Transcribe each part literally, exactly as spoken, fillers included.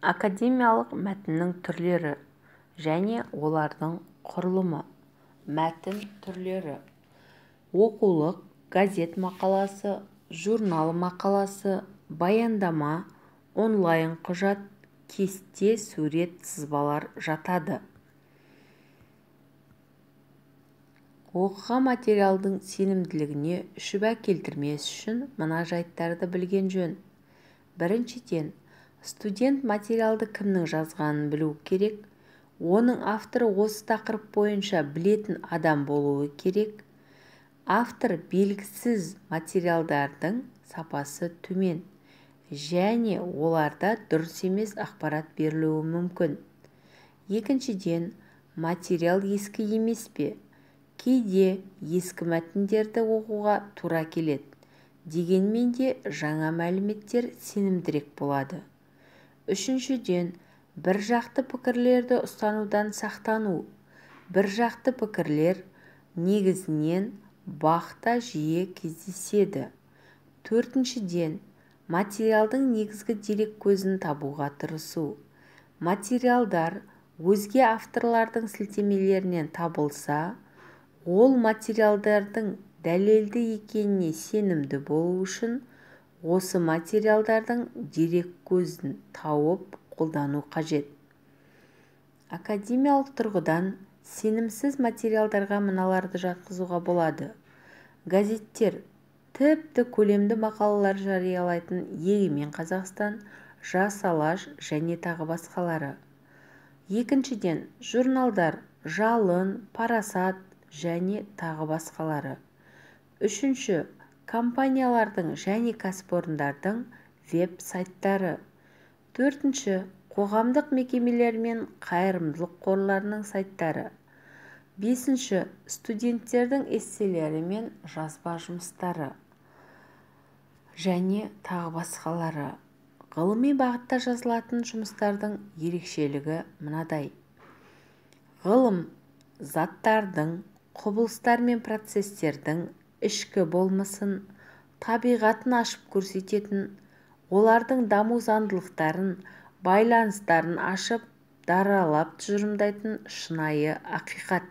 Академиялық мәтіннің түрлері және олардың құрылымы. Мәтін түрлері: оқулық, газет мақаласы, журнал мақаласы, баяндама, онлайн құжат, кесте, сурет, сызбалар жатады. Оқыған материалдың сенімділігіне шүбә келтірмес үшін мына жайттарды білген жөн. Біріншіден, студент материалды кімнің жазғанын білу керек, оның авторы осы тақырып бойынша білетін адам болуы керек. Автор белгісіз материалдардың сапасы төмен және оларда дұрыс емес ақпарат берілуі мүмкін. Екіншіден, материал ескі емес пе? Кейде ескі мәтіндерді оқуға тура келеді, дегенмен де жаңа мәліметтер сенімдірек болады. Үшіншіден, бір жақты пікірлерді ұстанудан сақтану. Бір жақты пікірлер негізінен бақта жиі кездеседі. Төртіншіден, материалдың негізгі дерек көзін табуға тырысу. Материалдар өзге авторлардың сілтемелерінен табылса, ол материалдардың дәлелді екеніне сенімді болу үшін осы материалдардың дерек көзін тауып қолдану қажет. Академиялық тұрғыдан сенімсіз материалдарға мыналарды жатқызуға болады. Газеттер, тіпті көлемді мақалалар жариялайтын Егемен Қазақстан, Жас Алаш және тағы басқалары. Екіншіден, журналдар, Жалын, Парасат және тағы басқалары. Үшінші, компаниялардың және кәсіпорындардың веб-сайттары. Төртінші, қоғамдық мекемелер мен қайырымдылық қорларының сайттары. Бесінші, студенттердің эсселері мен жазба жұмыстары және тағы басқалары. Ғылыми бағытта жазылатын жұмыстардың ерекшелігі мынадай. Ғылым заттардың, құбылыстар мен процестердің ішкі болмысын, табиғатын ашып көрсететін, олардың даму заңдылықтарын, байланыстарын ашып, даралап тұжырымдайтын шынайы ақиқат.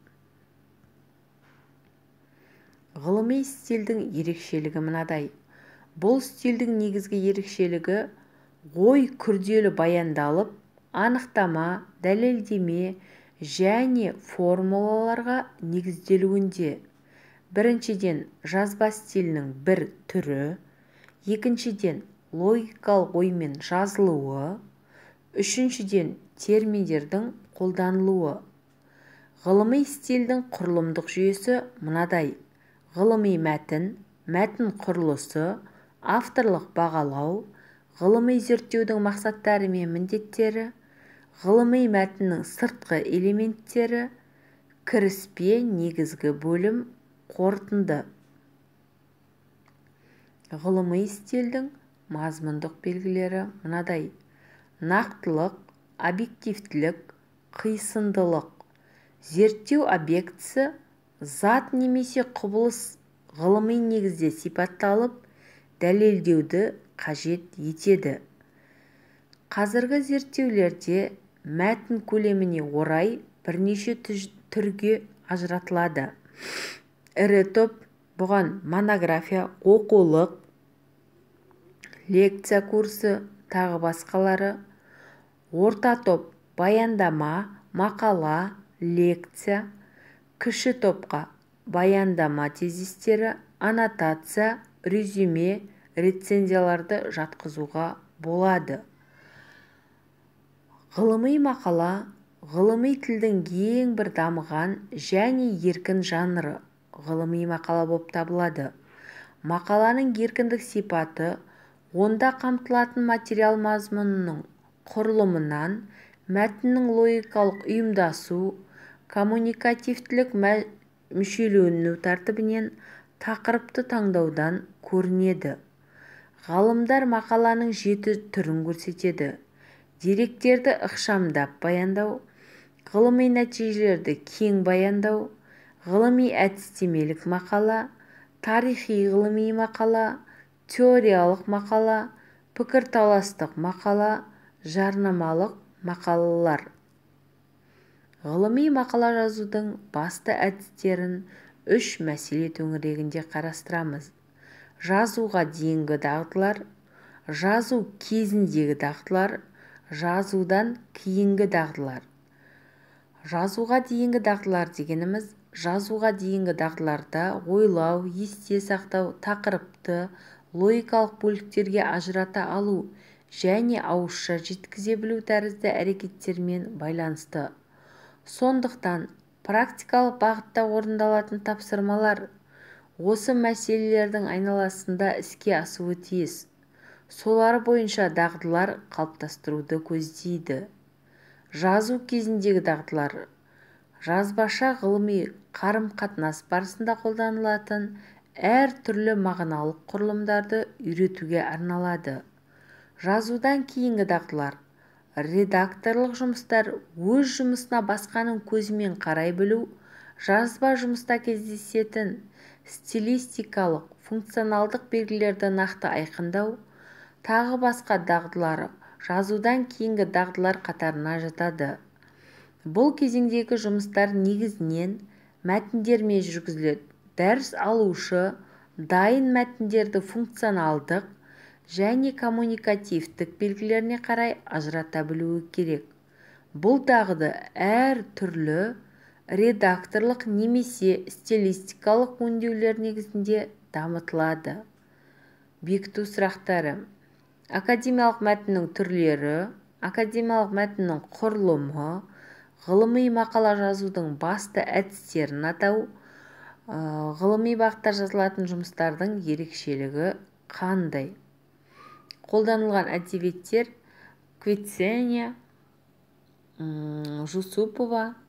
Ғылыми стильдің ерекшелігі мынадай. Бұл стильдің негізгі ерекшелігі ой күрделі баяндалып, анықтама, дәлелдеме және формулаларға негізделуінде. Біріншіден, жазба стилінің бір түрі. Екіншіден, логикалық оймен жазылуы. Үшіншіден, терминдердің қолданылуы. Ғылыми стильдің құрылымдық жүйесі мынадай. Ғылыми мәтін, мәтін құрылысы, авторлық бағалау, ғылыми зерттеудің мақсаттары мен міндеттері, ғылыми мәтіннің сыртқы элементтері, кіріспе, негізгі бөлім, қорытынды. Ғылыми стильдің мазмұндық белгілері мынадай. Нақтылық, объективтілік, қисындылық. Зерттеу объектісі зат немесе құбылыс ғылыми негізде сипатталып, дәлелдеуді қажет етеді. Қазіргі зерттеулерде мәтін көлеміне орай бірнеше түрге ажыратылады. Ірі топ, бұған монография, оқулық, лекция курсы, тағы басқалары. Орта топ, баяндама, мақала, лекция. Кіші топқа баяндама тезистері, аннотация, резюме, рецензияларды жатқызуға болады. Ғылыми мақала, ғылыми тілдің ең бір дамыған және еркін жанры ғылыми мақала болып табылады. Мақаланың еркіндік сипаты, онда қамтылатын материал мазмұнының құрылымынан, мәтіннің логикалық ұйымдасу, коммуникативтілік мүшелену тәртібінен, тақырыпты таңдаудан көрінеді. Ғалымдар мақаланың жеті түрін көрсетеді. Деректерді ықшамдап баяндау, ғылыми нәтижелерді кең баяндау, ғылыми әдістемелік мақала, тарихи ғылыми мақала, теориялық мақала, пікірталастық мақала, жарнамалық мақалалар. Ғылыми мақала жазудың басты әдістерін үш мәселе төңірегінде қарастырамыз. Жазуға дейінгі дағдылар, жазу кезіндегі дағдылар, жазудан кейінгі дағдылар. Жазуға дейінгі дағдылар дегеніміз, жазуға дейінгі дағдыларда ойлау, есте сақтау, тақырыпты логикалық бөліктерге ажырата алу және ауызша жеткізе білу тәрізді әрекеттермен байланысты. Сондықтан, практикалық бағытта орындалатын тапсырмалар осы мәселелердің айналасында іске асуы тиіс. Солар бойынша дағдылар қалыптастыруды көздейді. Жазу кезіндегі дағдылар жазбаша ғылыми қарым-қатынас барысында қолданылатын әр түрлі мағыналық құрылымдарды үйретуге арналады. Жазудан кейінгі дағдылар редакторлық жұмыстар, өз жұмысына басқаның көзімен қарай білу, жазба жұмыста кездесетін стилистикалық, функционалдық белгілерді нақты айқындау, тағы басқа дағдылары жазудан кейінгі дағдылар қатарына жатады. Бұл кезеңдегі жұмыстар негізінен мәтіндермен жүргізіледі. Дәріс алушы дайын мәтіндерді функционалдық және коммуникативтік белгілеріне қарай ажырата білуі керек. Бұл дағды әр түрлі редакторлық немесе стилистикалық өңдеулер негізінде дамытылады. Бекіту сұрақтары. Академиялық мәтіннің түрлері, академиялық мәтіннің құрылымы, ғылыми мақала жазудың басты әдістерін атау, ғылыми бағытта жазылатын жұмыстардың ерекшелігі қандай? Қолданылған әдебиеттер Квитсения, Жусупова,